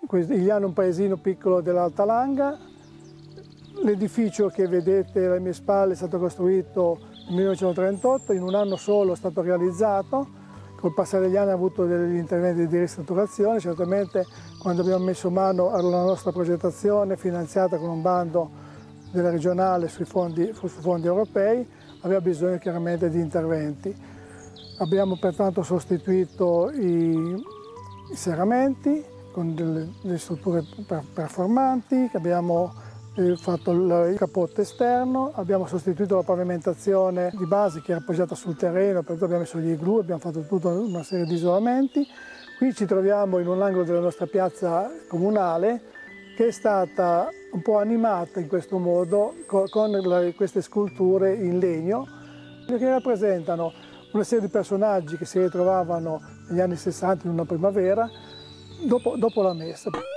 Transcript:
Igliano è un paesino piccolo dell'Alta Langa. L'edificio che vedete alle mie spalle è stato costruito nel 1938, in un anno solo è stato realizzato. Col passare degli anni ha avuto degli interventi di ristrutturazione. Certamente quando abbiamo messo mano alla nostra progettazione finanziata con un bando della regionale sui fondi europei, aveva bisogno chiaramente di interventi. Abbiamo pertanto sostituito i serramenti con delle strutture performanti, abbiamo fatto il cappotto esterno, abbiamo sostituito la pavimentazione di base che era appoggiata sul terreno, per cui abbiamo messo gli igloo, abbiamo fatto tutta una serie di isolamenti. Qui ci troviamo in un angolo della nostra piazza comunale che è stata un po' animata in questo modo con queste sculture in legno che rappresentano una serie di personaggi che si ritrovavano negli anni 60 in una primavera dopo la messa.